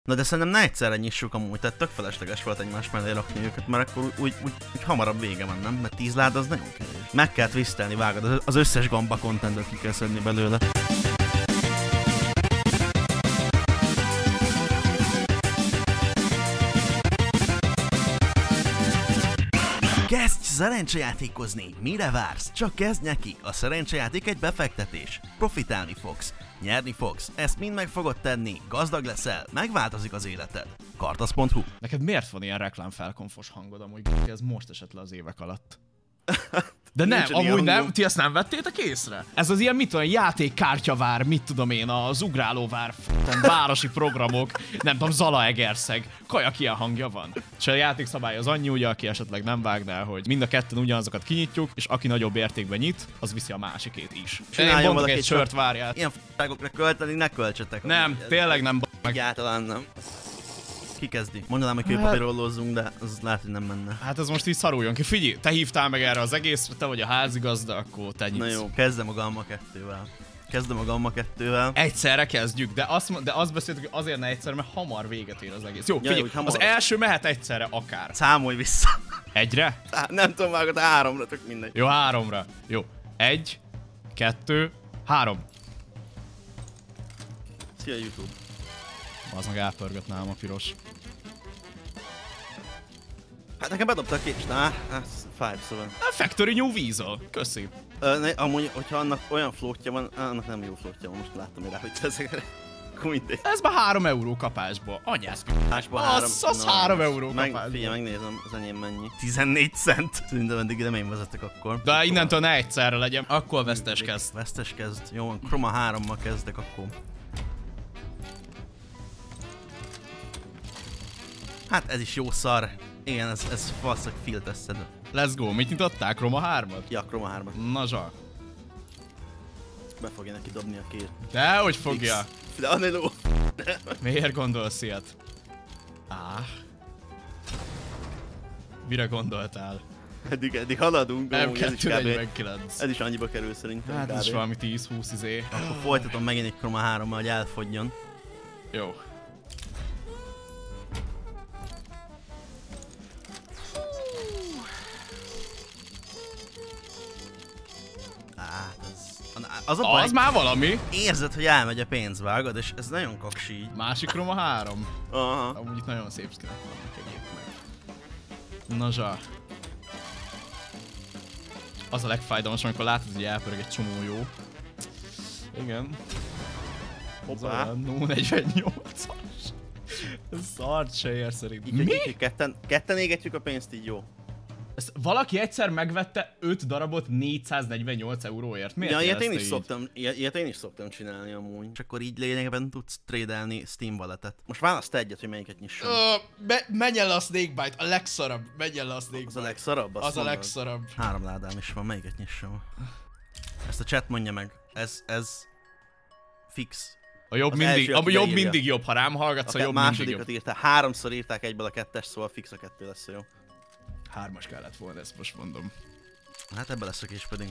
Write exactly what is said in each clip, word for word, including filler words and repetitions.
Na de szerintem ne egyszerre nyissuk amúgy, tehát tök felesleges volt egymás mellé rakni őket, mert akkor úgy, úgy, úgy, úgy hamarabb vége van, nem? Mert tíz láda az nagyon kevés. Meg kell twistelni, vágod, az összes gamba contentet ki kell szedni belőle. Kezdj szerencsejátékozni! Mire vársz? Csak kezdj neki! A szerencsejáték egy befektetés. Profitálni fogsz. Nyerni fogsz. Ezt mind meg fogod tenni. Gazdag leszel. Megváltozik az életed. Kartasz pont hu. Neked miért van ilyen reklámfelkonfos hangod amúgy? Ez most esett le az évek alatt. De nem, amúgy nem, ti ezt nem vettétek észre? Ez az ilyen, mit tudom, játékkártyavár, mit tudom én, az ugrálóvár, városi programok, nem tudom, Zalaegerszeg, kajak ilyen hangja van. És a játékszabály az annyi, ugye, aki esetleg nem vágná, hogy mind a ketten ugyanazokat kinyitjuk, és aki nagyobb értékben nyit, az viszi a másikét is. Én mondok egy sört, várjál. Ilyen f***ágokra költeni, ne költsetek. Nem, tényleg nem, meg. Egyáltalán nem. Ki kezdi? Mondanám, hogy kőpapírollózzunk, de az lehet, hogy nem menne. Hát ez most így szaruljon ki. Figyelj, te hívtál meg erre az egészre, te vagy a házigazda, akkor te nyitsz. Na jó, kezdem a Gamma kettővel. Kezdem a Gamma kettővel. Egyszerre kezdjük, de azt, de azt beszéltük, hogy azért ne egyszer, mert hamar véget ér az egész. Jó, figyelj, ja, jó, az első mehet egyszerre akár. Számolj vissza. Egyre? Nem tudom, vágod háromra, tök mindegy. Jó, háromra. Jó. Egy, kettő, három. Szia YouTube. Az meg elpörgött nálam a piros. Hát nekem bedobta a kést, na, ez fáj, szóval. A Factory New Weasel, köszi. Ö, ne, amúgy, hogyha annak olyan floatja van, annak nem jó floatja van, most láttam rá, hogy ezekre. Ez már három euró kapásból, anyász. Az, az három euró kapásból. Meg, figyelj, megnézem, az enyém mennyi. tizennégy cent. Szerintem eddig nem én vezetek akkor. De innentől ne egyszerre legyen, akkor vesztes kezd. Vesztes kezd, jó van, Chroma hárommal kezdek akkor. Hát ez is jó szar. Igen, ez, ez valószínűleg filteszed. Let's go, mit nyitottál? Chroma hármat? Ja, Chroma hármat. Na zsák. Be fogja neki dobni a két. Dehogy fogja. De anéló. Miért gondolsz ilyet? Áh. Mire gondoltál? Eddig, eddig haladunk, de M kettő negyvenkilenc. Ez is annyiba kerül szerintem. Hát ez is valami tíz-húsz izé. Akkor folytatom megint egy Chroma hárommal, hogy elfogjon. Jó. Az, a baj, az már valami. Érzed, hogy elmegy a pénz, vágod, és ez nagyon kaksi így. Másik Chroma három. Aha. Amúgy itt nagyon szép skinek vannak egyébként. Na zsá. Az a legfájdalmas, amikor látod, hogy elpörög egy csomó jó. Igen. Hoppá. nulla negyvennyolcas. Ez szart se ér szerintem. Mi? Így, ketten, ketten égetjük a pénzt, így jó. Ezt valaki egyszer megvette öt darabot négyszáznegyvennyolc euróért. Miért ja, ilyet én, is szoktam, ilyet én is szoktam csinálni amúgy. És akkor így lényegében tudsz tradelni Steam walletet. Most választ egyet, hogy melyiket nyissam. Uh, menj el a Snakebite, a legszarabb. Menj el a Snakebite. Az a legszarabb? Az a legszarabb. Három ládám is van, melyiket nyissam? Ezt a chat mondja meg. Ez, ez... fix. A jobb, mindig, a jobb mindig jobb, ha rám hallgatsz, a, a jobb mindig jobb. Írták, háromszor írták egyből a kettes, szóval fix a kettő lesz jó. Hármas kellett volna, ezt most mondom. Hát ebbe lesz a kés pedig.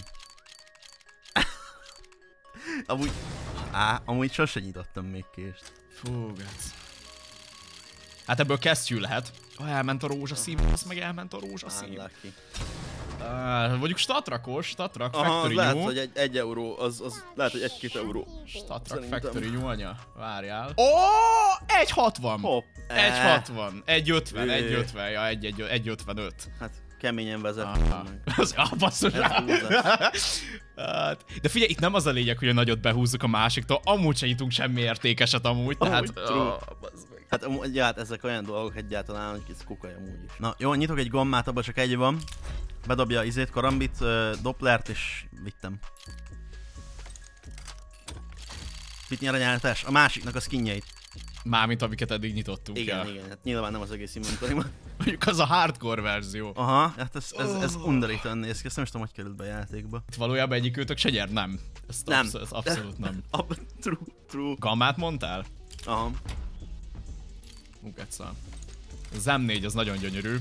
amúgy... Á, amúgy sose nyitottam még kést. Fú, gec. Hát ebből kesztyű lehet. Oh, elment a rózsaszín, az meg elment a rózsaszín. Uh, mondjuk statrakos, statrak, aha, Factory lehet, New. hogy egy, egy euró, az, az lehet, hogy egy-két euró. Statrak, Factory New anya. Várjál. Ó, oh, egy hatvan. Hopp. egy hatvan. egy ötven, egy ötven, ja, egy ötvenöt. Hát keményen vezet. Az a basszus. De figyelj, itt nem az a lényeg, hogy a nagyot behúzzuk a másiktól, amúgy se nyitunk semmi értékeset amúgy, tehát... Oh, hát, ja, hát ezek olyan dolgok egyáltalán, hogy ez kukai amúgy is. Na jó, nyitok egy gommát, abban csak egy van. Bedobja izét, karambit, uh, Dopplert és vittem. Mit nyer a nyártás? A másiknak a skinjeit. Mármint amiket eddig nyitottunk. Igen, el. igen, hát nyilván nem az egész inventorimat. Mondjuk az a hardcore verzió. Aha, hát ez, ez, ez oh. undorítően néz ki, ezt nem is tudom, hogy került be a játékba. Itt valójában egyik őtök se nyer? Nem. Ez nem. Absz ez abszolút nem. True, true. Gammát mondtál? Aha. Mugetszal. Az em négy az nagyon gyönyörű.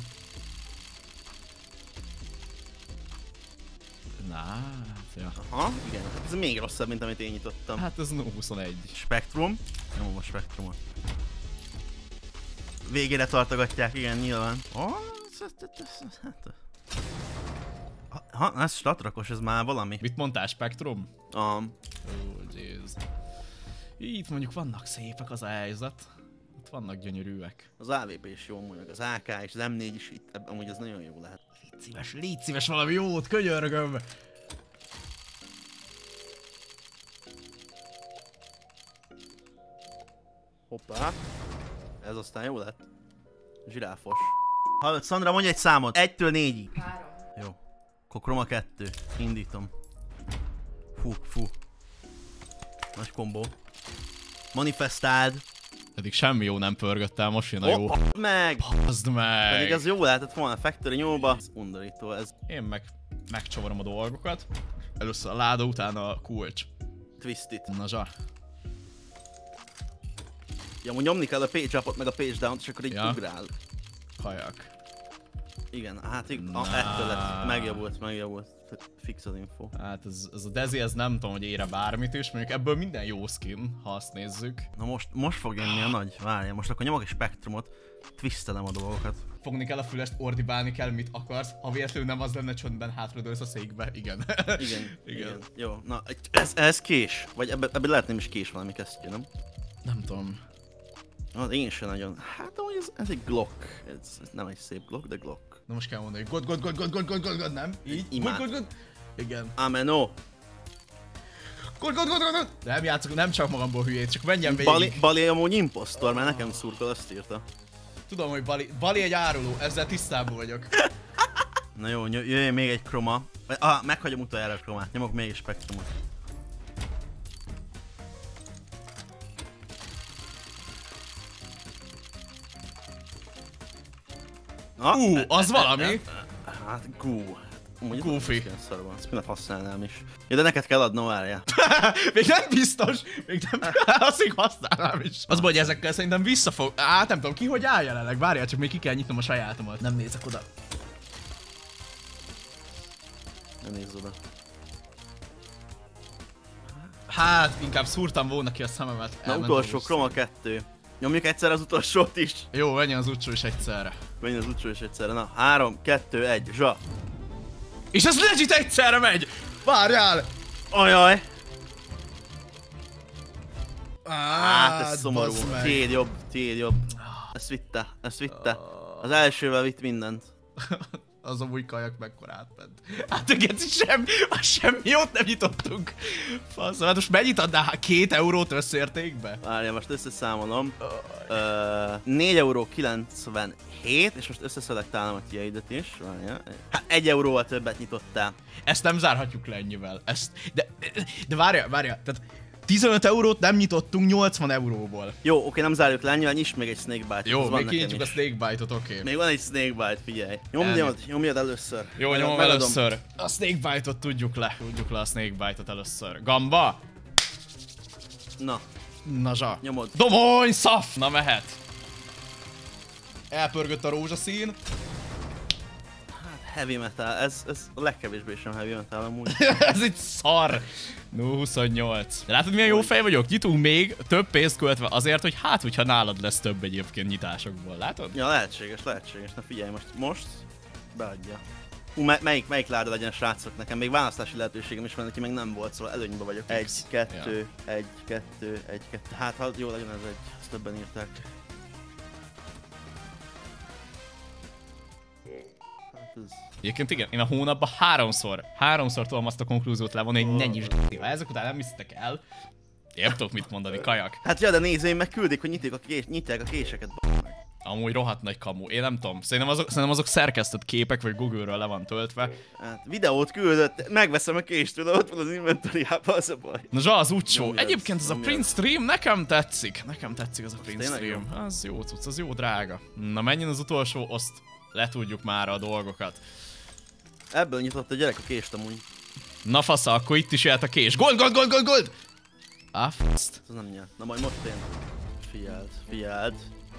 Na, ja. Aha, igen. Ez még rosszabb, mint amit én nyitottam. Hát ez nulla huszonegy. Spektrum. Nyomom a spektrumot. végére tartogatják, igen, nyilván. Oh, ha, ez statrakos, ez már valami. Mit mondtál, Spektrum? Um. Ó, jéz. Itt mondjuk vannak szépek az a helyzet. Itt vannak gyönyörűek. Az á vé pé is jó, mondjuk az á ká és az em négy is itt, amúgy ez nagyon jó lehet. Légy szíves, légy szíves valami jót, könyörgöm! Hoppá. Ez aztán jó lett. Zsiráfos. Hallod, Szandra, mondj egy számot. Egytől négyig. Három. Jó. Kokroma kettő. Indítom. Fú, fú. Nagy kombó. Manifestáld. Pedig semmi jó nem pörgöttem, most jön a jó. Hopp, meg! Pazd meg! Pedig ez jó lehetett volna, Factory nyomba. Ez undorító, ez. Én meg megcsavarom a dolgokat. Először a láda, utána a kulcs. Twistit. Na zsa. Ja, amúgy nyomni kell a page upot meg a page down-t, és akkor így Ja. ugrál. Kajak. Igen, hát így, Na. a, ettől lett. Megjavult, megjavult. Fix az info. Hát ez, ez a Dezi, ez nem tudom, hogy ére bármit is, mondjuk ebből minden jó skin, ha azt nézzük. Na most, most fog jönni a nagy, várjál, most akkor nyomok egy spektrumot, twistelem a dolgokat. Fogni kell a fülest, ordibálni kell, mit akarsz, ha véletlenül nem az lenne, csöndben hátradőlsz a székbe, igen. Igen, igen. igen. Jó, na ez, ez kés, vagy ebben ebbe lehet nem is kés valami kesztyű, nem? Nem tudom. Az én sem nagyon. Hát amúgy ez, ez egy Glock, ez, ez nem egy szép Glock, de Glock. Na most kell mondani, hogy god, god, god, god, god, god, god, god, nem? Így? Imád. God, god, god. Igen. Ameno. God, god, god, god, god. Nem játszok, nem csak magamból hülyét, csak menjen végig. Bali, Bali amúgy impostor, mert nekem szurkol, azt írta. Tudom, hogy Bali, Bali egy áruló, ezzel tisztában vagyok. Na jó, jöjjön még egy kroma. Ah, meghagyom utoljára a kromát, nyomok még egy spektrumot. Na, Ú, e- az e- valami. e- e- Hát gú. Mondjuk Goofy. szarban, ezt minek használnám is. Ja, de neked kell adnom, várjál. Még nem biztos, még nem, azt még használnám is. Az baj, hogy ezekkel szerintem visszafog, hát nem tudom ki, hogy áll jelenleg, várjál, csak még ki kell nyitnom a sajátomat. Nem nézek oda. Ne nézz oda. Hát, inkább szúrtam volna ki a szememet. Na, Elment utolsó, a kroma kettő. Nyomjuk egyszer az utolsót is. Jó, menjen az utcsó is egyszerre. Menj az utolsó is egyszerre. Na, három, kettő, egy, zsa. És ez legit egyszerre megy! Várjál! Ajaj! Hát, Hát ez szomorú. Tiéd jobb, tiéd jobb. Ezt vitte, ezt vitte. Az elsővel vitt mindent. Az amúgy kajak mekkora átment. Hát igen, semmi, semmi jót nem nyitottunk. Fasz, hát most mennyit adnál? Hát két eurót összértékbe? Várjál, most összeszámolom. Uh, négy euró kilencvenhét, és most összeszelektálom a tiédet is. Várjál. Hát egy euróval többet nyitottál. Ezt nem zárhatjuk le ennyivel. Ezt, de, de várjál, várjál, tehát tizenöt eurót nem nyitottunk nyolcvan euróból. Jó, oké, nem zárjuk le, ennyivel nyisd még egy snakebite-ot. Jó, az van még nekem kinyitjuk a is. snakebite-ot, oké. Okay. Még van egy snakebite, figyelj. Nyomjad, nyomjad először. Jó, Meg- nyomom megadom. először. A snakebite-ot tudjuk le. Tudjuk le a snakebite-ot először. Gamba? Na, Na zsa. nyomod. Domony, szaf! Na mehet. Elpörgött a rózsaszín. Heavy metal, ez, ez a legkevésbé sem heavy metal amúgy. Ez egy szar. nulla huszonnyolc. De látod milyen jó fej vagyok? Nyitunk még több pénzt költve azért, hogy hát, hogyha nálad lesz több egyébként nyitásokból. Látod? Ja, lehetséges, lehetséges. Na figyelj, most, most beadja. Ú, me melyik, melyik láda legyen, srácok? Nekem még választási lehetőségem is van, neki meg nem volt, szóval előnyben vagyok. Egy, kettő, ja. egy, kettő, egy, kettő. Hát, ha jó legyen ez egy, ezt többen írták. Hát ez... Egyébként igen, én a hónapban háromszor, háromszor tudom azt a konklúziót levonni, hogy ne nyisd g***. Ha ezek után nem hiszitek el, én nem tudok mit mondani, kajak. Hát ja, de nézőim meg küldik, hogy nyitják a, kés nyitják a késeket, b***. Amúgy rohadt nagy kamu, én nem tudom. Szerintem azok, szerintem azok szerkesztett képek, vagy Google-ről le van töltve. Hát videót küldött, megveszem a kést, tudod, ott van az inventoriában, az a baj. Na zsa, az úgycsó. Nyomjad, Egyébként ez a nyomjad. print stream nekem tetszik. Nekem tetszik ez a print tényleg stream. Az jó cucc, az jó drága. Na menjen az utolsó, azt letudjuk már a dolgokat. Ebből nyitott a gyerek a kést amúgy. Na fasza, akkor itt is jöhet a kés. Gold, gold, gold, gold, gold! Ah, faszt. Ez nem nyert. Na majd most én. Figyeld, figyeld.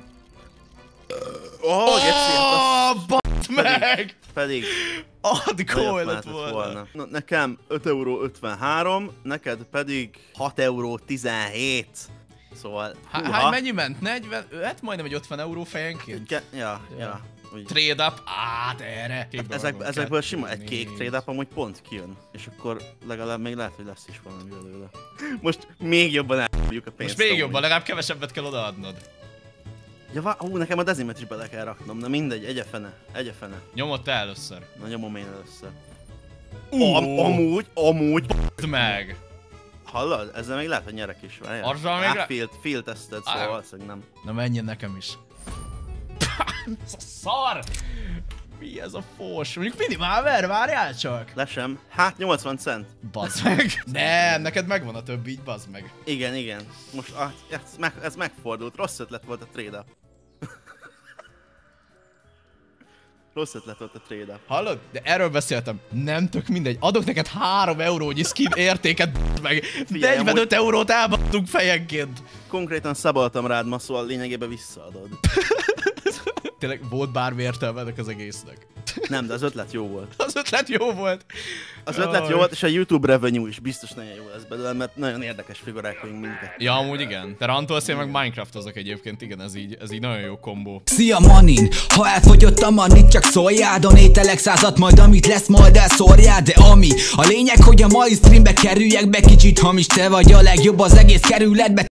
Oh, geci, Oh, batt meg! pedig Addig nagyobb komoly lett lehetett volna. volna. Na, nekem öt euró ötvenhárom, neked pedig hat euró tizenhét. Szóval... Há, hány mennyi ment? negyven? Hát majdnem egy ötven euró fejenként? Ke ja, ja. ja. Úgy. Trade up? Át erre! Hát ezek, ezekből sima egy kék trade up amúgy pont kijön. És akkor legalább még lehet, hogy lesz is valami belőle. Most még jobban elbírjuk a pénzt. Most még jobban, legalább kevesebbet kell odaadnod. Ja, hú, nekem a dezimet is bele kell raknom. Na mindegy, egyefene, egyefene. Nyomod te először. Na nyomom én először. Uh, Am amúgy, amúgy. Meg! Hallod? Ezzel még lehet, hogy nyerek is. Várjál. Azzal még le... Field, field tested, szóval valószínűleg nem. Na menjen nekem is. Ez a szar! Mi ez a fos? Mondjuk minimálver, várjál csak! Le sem. Hát nyolcvan cent. Bazd meg! Nem, neked megvan a többi, így bazd meg. Igen, igen. Most ah, ez, meg, ez megfordult. Rossz ötlet volt a trade up. Rossz ötlet volt a trade up. Hallod? De erről beszéltem. Nem tök mindegy. Adok neked három eurónyi skin értéket, b***d meg. negyvenöt eurót elbasztunk fejenként. Konkrétan szaboltam rád ma, szóval lényegében visszaadod. Tényleg volt bármi értelme ennek az egésznek? Nem, de az ötlet jó volt. Az ötlet jó volt. Az ötlet jó volt, és a YouTube revenue is biztos nagyon jó lesz belőle, mert nagyon érdekes figurák vagyunk minket. Ja, amúgy igen. Te rantolsz, én meg Minecraftozok egyébként, igen, ez így, ez így nagyon jó kombó. Szia Manin, ha elfogyott a manit, csak szóljál, donételek százat, majd amit lesz, majd elszórjál, de ami a lényeg, hogy a mai streambe kerüljek be, kicsit hamis, te vagy a legjobb az egész kerületbe.